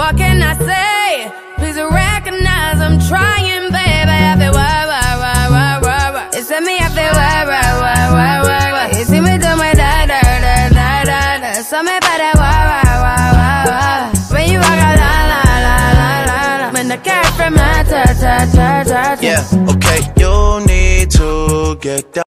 What can I say? Please recognize I'm trying, baby. I feel wah. It's me, I feel wah. You see me do my da. So me better wah. When you walk out, la. When the cat from my ta. Yeah, okay, you need to get down.